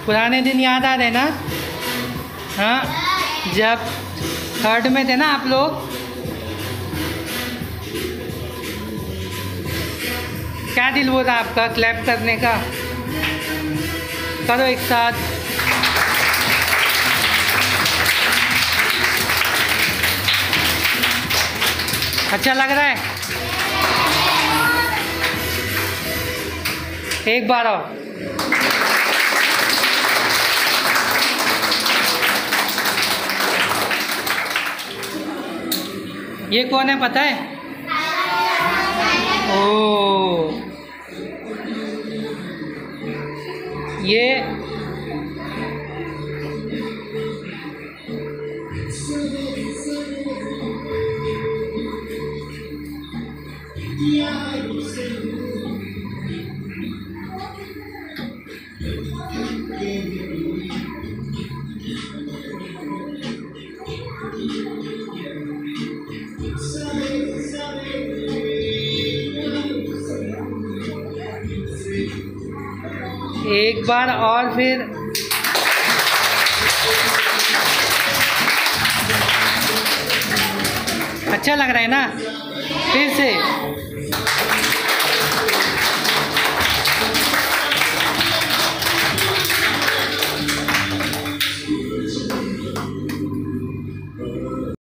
पुराने दिन याद आ रहे ना? हाँ, जब थर्ड में थे ना आप लोग। क्या दिल वो था आपका क्लैप करने का? करो एक साथ। अच्छा लग रहा है? एक बार और। ये कौन है पता है? ओ, ये एक बार और फिर। अच्छा लग रहा है ना? फिर से।